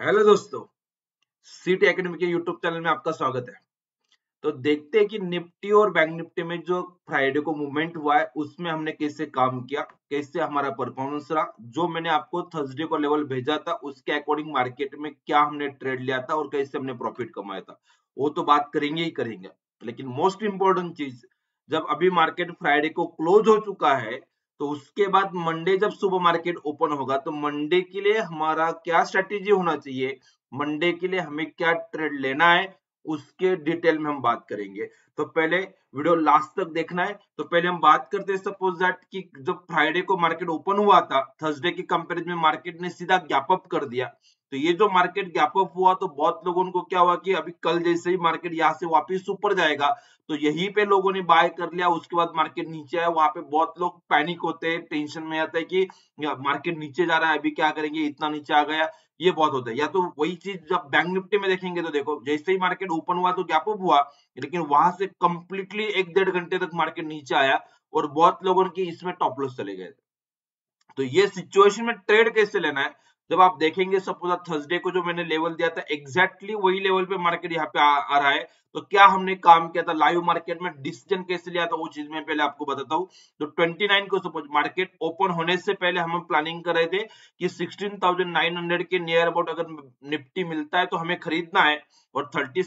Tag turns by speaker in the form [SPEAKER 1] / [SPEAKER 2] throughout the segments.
[SPEAKER 1] Hello दोस्तों, सीटी academy के यूट्यूब चैनल में आपका स्वागत है। तो देखते हैं कि निफ्टी और बैंक निफ्टी में जो फ्राइडे को मूवमेंट हुआ है उसमें हमने कैसे काम किया, कैसे हमारा परफॉर्मेंस रहा। जो मैंने आपको थर्सडे को लेवल भेजा था उसके अकॉर्डिंग मार्केट में क्या हमने ट्रेड लिया था और कैसे हमने प्रॉफिट कमाया था, वो तो बात करेंगे ही करेंगे। लेकिन मोस्ट इंपॉर्टेंट चीज, जब अभी मार्केट फ्राइडे को क्लोज हो चुका है तो उसके बाद मंडे जब सुबह मार्केट ओपन होगा तो मंडे के लिए हमारा क्या स्ट्रेटेजी होना चाहिए, मंडे के लिए हमें क्या ट्रेड लेना है, उसके डिटेल में हम बात करेंगे। तो पहले वीडियो लास्ट तक देखना है। तो पहले हम बात करते हैं सपोज दैट कि जब फ्राइडे को मार्केट ओपन हुआ था, थर्सडे की कंपैरिजन में मार्केट ने सीधा गैप अप कर दिया। तो ये जो मार्केट गैप अप हुआ तो बहुत लोगों को क्या हुआ कि अभी कल जैसे ही मार्केट यहाँ से वापस ऊपर जाएगा तो यहीं पे लोगों ने बाय कर लिया। उसके बाद मार्केट नीचे आया, वहां पे बहुत लोग पैनिक होते हैं, टेंशन में आता है कि मार्केट नीचे जा रहा है, अभी क्या करेंगे, इतना नीचे आ गया। ये बहुत होता है। या तो वही चीज जब बैंक निफ्टी में देखेंगे तो देखो जैसे ही मार्केट ओपन हुआ तो गैप अप हुआ, लेकिन वहां से कंप्लीटली 1-1.5 घंटे तक मार्केट नीचे आया और बहुत लोगों की इसमें टॉप लॉस चले गए। तो ये सिचुएशन में ट्रेड कैसे लेना है, जब आप देखेंगे सपोज थर्सडे को जो मैंने लेवल दिया था एग्जैक्टली वही लेवल पे मार्केट यहाँ पे आ रहा है। तो क्या हमने काम किया था लाइव मार्केट में, डिसीजन कैसे लिया था, वो चीज मैं पहले आपको बताता हूँ। तो 29 को सपोज मार्केट ओपन होने से पहले हम प्लानिंग कर रहे थे कि 16,900 के नियर अबाउट अगर निफ्टी मिलता है तो हमें खरीदना है, और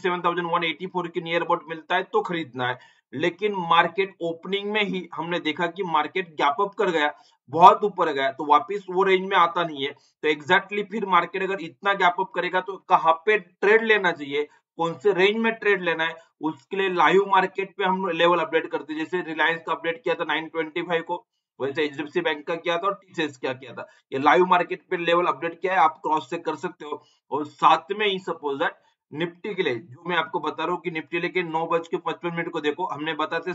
[SPEAKER 1] 37,184 के नियर अबाउट मिलता है तो खरीदना है। लेकिन मार्केट ओपनिंग में ही हमने देखा कि मार्केट गैप अप कर गया, बहुत ऊपर गया, तो वापस वो रेंज में आता नहीं है। तो एग्जैक्टली फिर मार्केट अगर इतना गैप अप करेगा तो कहाँ पे ट्रेड लेना चाहिए, कौन से रेंज में ट्रेड लेना है, उसके लिए लाइव मार्केट पे हम लेवल अपडेट करते हैं। जैसे रिलायंस का अपडेट किया था 925 को, वैसे एचडीएफसी बैंक का किया था और टीसीएस क्या किया था। ये लाइव मार्केट पे लेवल अपडेट किया है, आप क्रॉस चेक कर सकते हो। और साथ में ही सपोज दैट निफ्टी के लिए जो मैं आपको बता रहा हूँ कि निफ्टी लेके 9:55 को देखो हमने बताते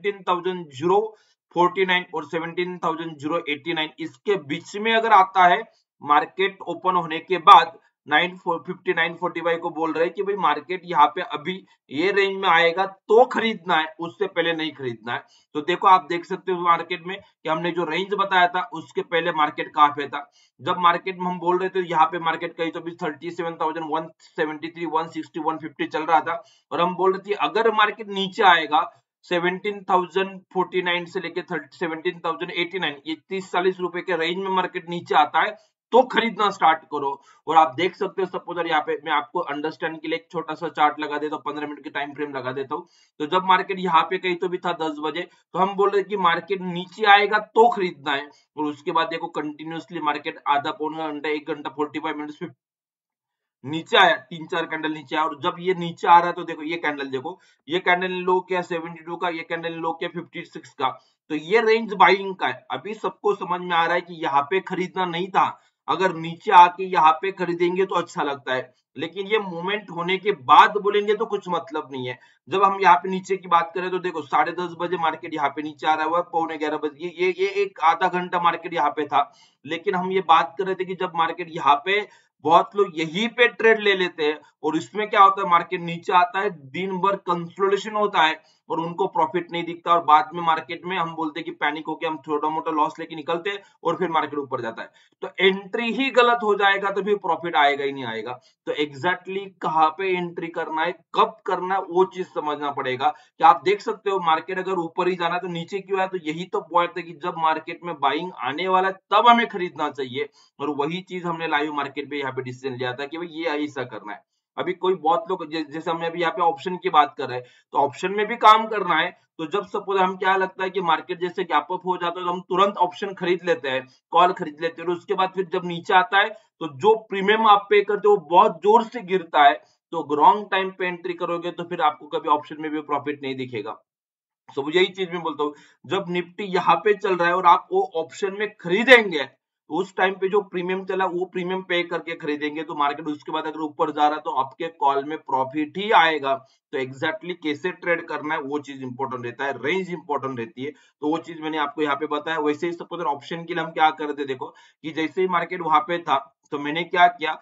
[SPEAKER 1] 17,049 और 17,089, इसके बीच में अगर आता है मार्केट ओपन होने के बाद 9:59-45 को बोल रहे हैं कि भाई मार्केट यहाँ पे अभी ये रेंज में आएगा तो खरीदना है, उससे पहले नहीं खरीदना है। तो देखो आप देख सकते हो मार्केट में कि हमने जो रेंज बताया था उसके पहले मार्केट कहाँ पे था। जब मार्केट में हम बोल रहे थे यहाँ पे मार्केट कहीं तो भी 37,173, 160, 150 चल रहा था, और हम बोल रहे थे अगर मार्केट नीचे आएगा 17,049 से लेके 17,089, ये 30-40 रुपए के रेंज में मार्केट नीचे आता है तो खरीदना स्टार्ट करो। और आप देख सकते हो सपोज यहाँ पे मैं आपको अंडरस्टैंड के लिए एक छोटा सा चार्ट लगा देता हूँ, 15 मिनट की टाइम फ्रेम लगा देता हूँ। तो जब मार्केट यहाँ पे कहीं तो भी था 10 बजे, तो हम बोल रहे कि मार्केट नीचे आएगा तो खरीदना है। और उसके बाद देखो कंटिन्यूअसली मार्केट आधा पौना घंटा 1 घंटा 45 मिनट नीचे आया, 3-4 कैंडल नीचे आया। और जब ये नीचे आ रहा है तो देखो ये कैंडल, देखो ये कैंडल लो क्या 72 का, ये कैंडल लो क्या 56 का। तो ये रेंज बाइंग का है। अभी सबको समझ में आ रहा है कि यहाँ पे खरीदना नहीं था, अगर नीचे आके यहाँ पे खरीदेंगे तो अच्छा लगता है, लेकिन ये मूवमेंट होने के बाद बोलेंगे तो कुछ मतलब नहीं है। जब हम यहाँ पे नीचे की बात करें तो देखो 10:30 बजे मार्केट यहाँ पे नीचे आ रहा हुआ, 11:15 बजे ये एक आधा घंटा मार्केट यहाँ पे था। लेकिन हम ये बात कर रहे थे कि जब मार्केट यहाँ पे, बहुत लोग यहीं पे ट्रेड ले लेते हैं और इसमें क्या होता है मार्केट नीचे आता है, दिन भर कंसोलिडेशन होता है और उनको प्रॉफिट नहीं दिखता, और बाद में मार्केट में हम बोलते हैं कि पैनिक होके हम छोटा मोटा लॉस लेके निकलते हैं और फिर मार्केट ऊपर जाता है। तो एंट्री ही गलत हो जाएगा तो फिर प्रॉफिट आएगा ही नहीं आएगा। तो एग्जैक्टली कहाँ पे एंट्री करना है, कब करना है, वो चीज समझना पड़ेगा। कि आप देख सकते हो मार्केट अगर ऊपर ही जाना है तो नीचे क्यों है, तो यही तो पॉइंट है कि जब मार्केट में बाइंग आने वाला है तब हमें खरीदना चाहिए। और वही चीज हमने लाइव मार्केट पे यहाँ पे डिसीजन लिया था कि भाई ये ऐसा करना है। अभी कोई बहुत लोग जैसे हमने अभी यहाँ पे ऑप्शन की बात कर रहे हैं, तो ऑप्शन में भी काम करना है। तो जब सपोज हम क्या लगता है कि मार्केट जैसे गैप अप हो जाता है तो हम तुरंत ऑप्शन खरीद लेते हैं, कॉल खरीद लेते हैं, और उसके बाद फिर जब नीचे आता है तो जो प्रीमियम आप पे करते हो वो बहुत जोर से गिरता है। तो रॉन्ग टाइम पे एंट्री करोगे तो फिर आपको कभी ऑप्शन में भी प्रॉफिट नहीं दिखेगा। तो यही चीज मैं बोलता हूँ, जब निफ्टी यहाँ पे चल रहा है और आप वो ऑप्शन में खरीदेंगे, उस टाइम पे जो प्रीमियम चला वो प्रीमियम पे करके खरीदेंगे तो मार्केट उसके बाद अगर ऊपर जा रहा है तो आपके कॉल में प्रॉफिट ही आएगा। तो एग्जैक्टली कैसे ट्रेड करना है वो चीज इंपॉर्टेंट रहता है, रेंज इंपॉर्टेंट रहती है। तो वो चीज मैंने आपको यहाँ पे बताया। वैसे ही सपोज ऑप्शन के लिए हम क्या करते, देखो कि जैसे ही मार्केट वहां पे था तो मैंने क्या किया,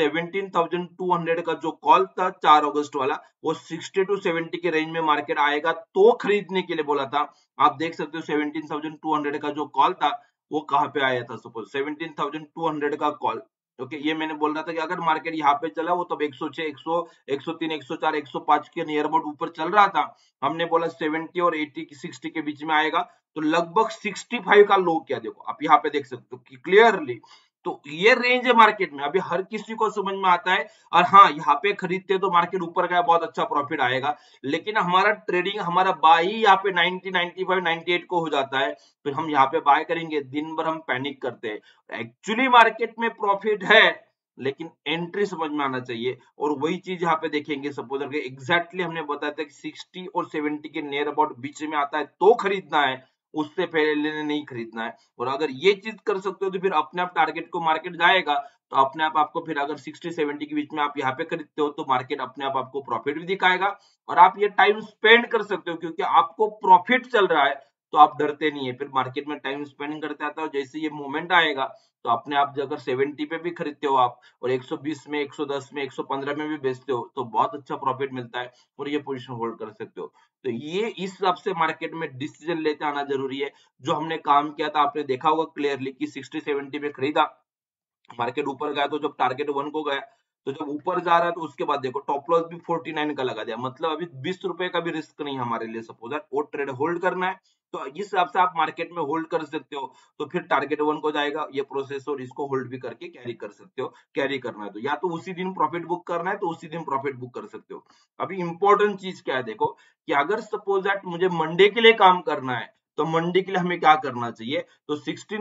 [SPEAKER 1] 17,200 का जो कॉल था 4 अगस्त वाला, वो 60 to 70 के रेंज में मार्केट आएगा तो खरीदने के लिए बोला था। आप देख सकते हो 17,200 का जो कॉल था वो कहां पे आया था, सपोज 17,200 का कॉल ओके, ये मैंने बोल रहा था कि अगर मार्केट यहाँ पे चला वो तब 106, 100, 103, 104, 105 के नियर अबाउट ऊपर चल रहा था। हमने बोला 70 और 80 की 60 के बीच में आएगा, तो लगभग 65 का लो किया। देखो आप यहाँ पे देख सकते हो कि क्लियरली, तो ये रेंज है मार्केट में। अभी हर किसी को समझ में आता है, और हाँ यहाँ पे खरीदते तो मार्केट ऊपर गया बहुत अच्छा प्रॉफिट आएगा, लेकिन हमारा ट्रेडिंग, हमारा बाई यहाँ पे 90, 95, 98 को हो जाता है, फिर हम यहाँ पे बाय करेंगे, दिन भर हम पैनिक करते हैं। एक्चुअली मार्केट में प्रॉफिट है, लेकिन एंट्री समझ में आना चाहिए। और वही चीज यहाँ पे देखेंगे, सपोज अगर एग्जैक्टली हमने बताया था कि 60 और 70 के नियर अबाउट बीच में आता है तो खरीदना है, उससे पहले नहीं खरीदना है। और अगर ये चीज कर सकते हो तो फिर अपने आप टारगेट को मार्केट जाएगा, तो अपने आप आपको फिर अगर 60-70 के बीच में आप यहाँ पे खरीदते हो तो मार्केट अपने आप आपको प्रॉफिट भी दिखाएगा, और आप ये टाइम स्पेंड कर सकते हो क्योंकि आपको प्रॉफिट चल रहा है, तो आप डरते नहीं है। फिर मार्केट में टाइम स्पेंडिंग करते आता हो, जैसे ये मूवमेंट आएगा तो अपने आप अगर 70 पे भी खरीदते हो आप, और 120 में, 110 में, 115 में भी बेचते हो, तो बहुत अच्छा प्रॉफिट मिलता है और ये पोजीशन होल्ड कर सकते हो। तो ये इस हिसाब से मार्केट में डिसीजन लेते आना जरूरी है। जो हमने काम किया था आपने देखा होगा क्लियरली कि 60-70 में खरीदा, मार्केट ऊपर गया तो जब टारगेट 1 को गया, तो जब ऊपर जा रहा है तो उसके बाद देखो टॉप लॉस भी 49 का लगा दिया, मतलब अभी 20 रुपए का भी रिस्क नहीं हमारे लिए। सपोज वो ट्रेड होल्ड करना है, तो इस हिसाब से आप मार्केट में होल्ड कर सकते हो। तो फिर टारगेट 1 को जाएगा ये प्रोसेस, और इसको होल्ड भी करके कैरी कर सकते हो। कैरी करना है तो या तो उसी दिन प्रॉफिट बुक करना है, तो उसी दिन प्रॉफिट बुक कर सकते हो। अभी इंपॉर्टेंट चीज क्या है देखो, कि अगर सपोज दैट मुझे मंडे के लिए काम करना है, तो मंडे के लिए हमें क्या करना चाहिए, तो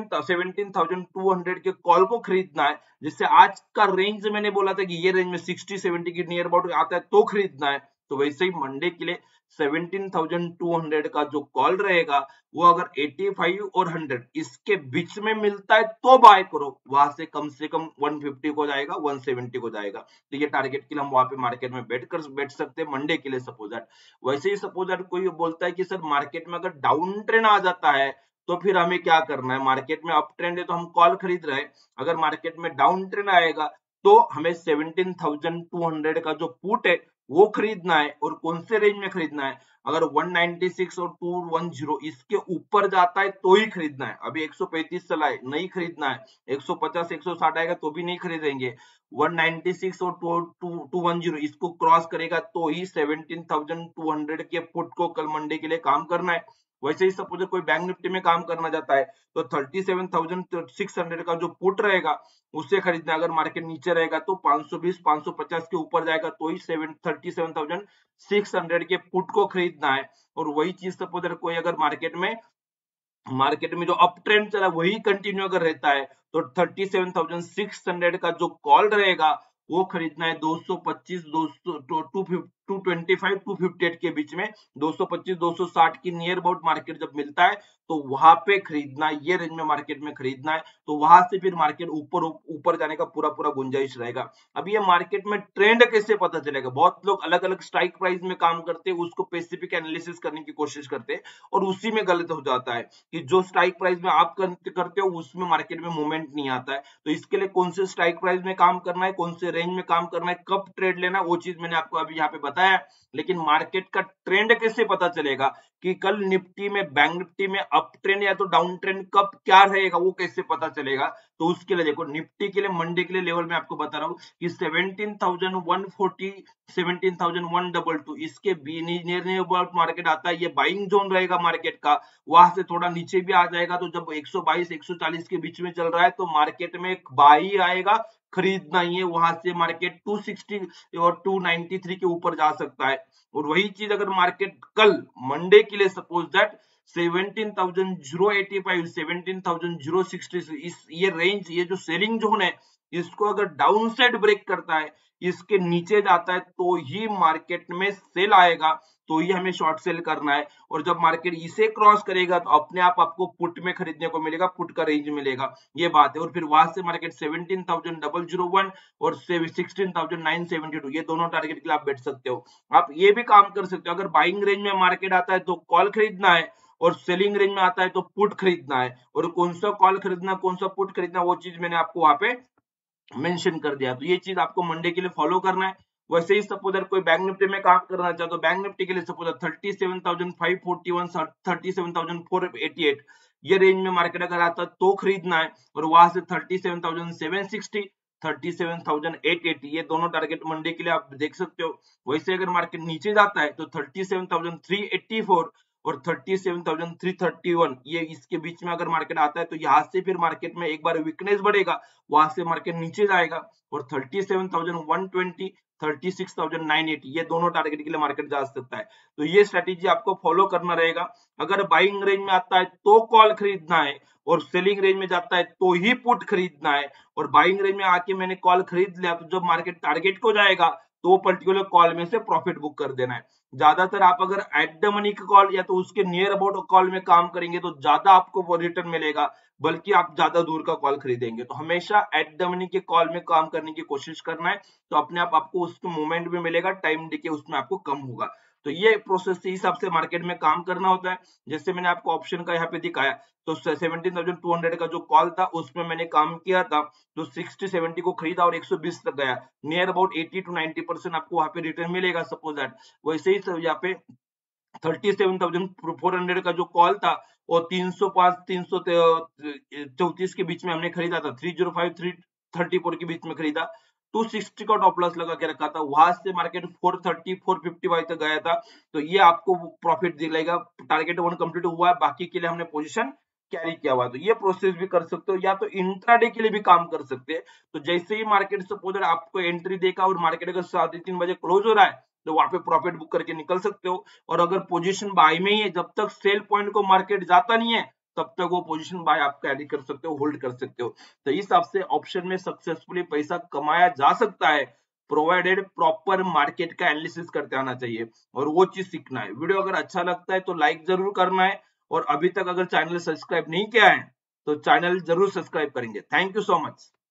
[SPEAKER 1] 17,200 के कॉल को खरीदना है, जिससे आज का रेंज मैंने बोला था कि ये रेंज में 60-70 के नियर अबाउट आता है तो खरीदना है। तो वैसे ही मंडे के लिए 17,200 का जो कॉल रहेगा, वो अगर 85 और 100 इसके बीच में मिलता है तो बाय करो, वहां से कम 150 को जाएगा, 170 को जाएगा। तो ये टारगेट के लिए हम वहां पे मार्केट में बैठ सकते हैं मंडे के लिए। सपोज दैट वैसे ही सपोज दैट कोई बोलता है कि सर मार्केट में अगर डाउन ट्रेंड आ जाता है तो फिर हमें क्या करना है, मार्केट में अप ट्रेंड है तो हम कॉल खरीद रहे हैं, अगर मार्केट में डाउन ट्रेंड आएगा तो हमें 17,200 का जो पुट है वो खरीदना है। और कौन से रेंज में खरीदना है, अगर 196 और 210 इसके ऊपर जाता है तो ही खरीदना है। अभी 135 चला है, नहीं खरीदना है। 150 160 आएगा तो भी नहीं खरीदेंगे। 196 और 210 इसको क्रॉस करेगा तो ही 17,200 के पुट को कल मंडे के लिए काम करना है। वैसे ही सपोज कोई बैंक निफ्टी में काम करना चाहता है, तो 37,600 का जो पुट रहेगा उससे खरीदना। अगर मार्केट नीचे रहेगा तो 520 550 के ऊपर जाएगा तो ही 37,600 के पुट को खरीदना है। और वही चीज सपोज कोई अगर मार्केट में जो अप ट्रेंड चला वही कंटिन्यू अगर रहता है, तो 37,600 का जो कॉल रहेगा वो खरीदना है 225 200 225 258 के बीच में। 225 260 की नियर अबाउट मार्केट जब मिलता है तो वहां पे खरीदना है, ये रेंज में मार्केट में खरीदना है। तो वहां से फिर मार्केट ऊपर जाने का पूरा पूरा गुंजाइश रहेगा। अब ये मार्केट में ट्रेंड कैसे पता चलेगा, बहुत लोग अलग अलग स्ट्राइक प्राइस में काम करते हैं, उसको स्पेसिफिक एनालिसिस करने की कोशिश करते हैं और उसी में गलत हो जाता है कि जो स्ट्राइक प्राइस में आप करते हो उसमें मार्केट में मूवमेंट नहीं आता है। तो इसके लिए कौन से स्ट्राइक प्राइस में काम करना है, कौन से रेंज में काम करना है, कब ट्रेड लेना, वो चीज मैंने आपको अभी यहाँ पे बताया। लेकिन मार्केट का ट्रेंड कैसे पता चलेगा कि कल निफ्टी में, बैंक निफ्टी में अप ट्रेंड या तो डाउन ट्रेंड कब क्या रहेगा, वो कैसे पता चलेगा। तो उसके लिए देखो, निफ्टी के लिए मंडे के लिए लेवल में आपको बता रहा हूँ कि 17,140 17,122 इसके नियर मार्केट आता है, ये बाइंग जोन रहेगा मार्केट का। वहां से थोड़ा नीचे भी आ जाएगा, तो जब 122 140 के बीच में चल रहा है तो मार्केट में एक बाई आएगा, खरीदना ही है। वहां से मार्केट 260 और 293 के ऊपर जा सकता है। और वही चीज अगर मार्केट कल मंडे के लिए सपोज दैट 17,085 17,060 इस ये रेंज, ये जो सेलिंग जोन है, इसको अगर डाउन साइड ब्रेक करता है, इसके नीचे जाता है तो ही मार्केट में सेल आएगा, तो ही हमें शॉर्ट सेल करना है। और जब मार्केट इसे क्रॉस करेगा तो अपने आप आपको पुट में खरीदने को मिलेगा, पुट का रेंज मिलेगा, ये बात है। और फिर वहां से मार्केट 17,001 और 16,972 ये दोनों टारगेट के लिए आप बैठ सकते हो। आप ये भी काम कर सकते हो, अगर बाइंग रेंज में मार्केट आता है तो कॉल खरीदना है, और सेलिंग रेंज में आता है तो पुट खरीदना है। और कौन सा कॉल खरीदना, कौन सा पुट खरीदना, वो चीज मैंने आपको वहां पे मेंशन कर दिया। तो ये चीज आपको मंडे के लिए फॉलो करना है। वैसे ही सपोज कोई बैंक निफ्टी में काम करना चाहे तो बैंक निफ्टी के लिए सपोज 37,541 37,488 ये रेंज में मार्केट अगर आता है तो खरीदना है। और वहां से 37,760 37,880, ये दोनों टारगेट मंडे के लिए आप देख सकते हो। वैसे अगर मार्केट नीचे जाता है तो 37,384 और 37,331, ये इसके बीच में अगर मार्केट आता है तो यहाँ से फिर मार्केट में एक बार वीकनेस बढ़ेगा, वहां से मार्केट नीचे जाएगा और 37,120, 36,980, ये दोनों टारगेट के लिए मार्केट जा सकता है। तो ये स्ट्रेटेजी आपको फॉलो करना रहेगा। अगर बाइंग रेंज में आता है तो कॉल खरीदना है और सेलिंग रेंज में जाता है तो ही पुट खरीदना है। और बाइंग रेंज में आके मैंने कॉल खरीद लिया तो जब मार्केट टारगेट को जाएगा तो वो पर्टिकुलर कॉल में से प्रॉफिट बुक कर देना है। ज्यादातर आप अगर एट द मनी का कॉल या तो उसके नियर अबाउट कॉल में काम करेंगे तो ज्यादा आपको रिटर्न मिलेगा, बल्कि आप ज्यादा दूर का कॉल खरीदेंगे। तो हमेशा एट द मनी के कॉल में काम करने की कोशिश करना है, तो अपने आप आपको उसके मूवमेंट भी मिलेगा, टाइम डिके उसमें आपको कम होगा। तो ये प्रोसेस के हिसाब से मार्केट में काम करना होता है। जैसे मैंने आपको ऑप्शन का यहाँ पे दिखाया, तो 17,200 का जो कॉल था उसमें मैंने काम किया था, तो 60-70 को खरीदा और 120 तक गया, नियर अबाउट 80-90% आपको वहां पे रिटर्न मिलेगा सपोज दैट। वैसे ही यहाँ पे 37,400 का जो कॉल था वो 305 334 के बीच में हमने खरीदा था, 305 334 के बीच में खरीदा, 260 का टॉप लॉस लगा के रखा था, वहां से मार्केट 430 455 तक गया था। तो ये आपको प्रॉफिट दिलाएगा। टारगेट 1 कंप्लीट हुआ है, बाकी के लिए हमने पोजीशन कैरी किया हुआ। तो ये प्रोसेस भी कर सकते हो, या तो इंट्राडे के लिए भी काम कर सकते हैं। तो जैसे ही मार्केट सपोज आपको एंट्री देगा और मार्केट अगर 3:30 बजे क्लोज हो रहा है तो वहां पे प्रॉफिट बुक करके निकल सकते हो। और अगर पोजीशन बाय में ही है, जब तक सेल पॉइंट को मार्केट जाता नहीं है तब तक वो पोजीशन बाय आप कैरी कर सकते हो, होल्ड कर सकते हो। तो इस हिसाब से ऑप्शन में सक्सेसफुली पैसा कमाया जा सकता है, प्रोवाइडेड प्रॉपर मार्केट का एनालिसिस करते आना चाहिए और वो चीज सीखना है। वीडियो अगर अच्छा लगता है तो लाइक जरूर करना है, और अभी तक अगर चैनल सब्सक्राइब नहीं किया है तो चैनल जरूर सब्सक्राइब करेंगे। Thank you so much.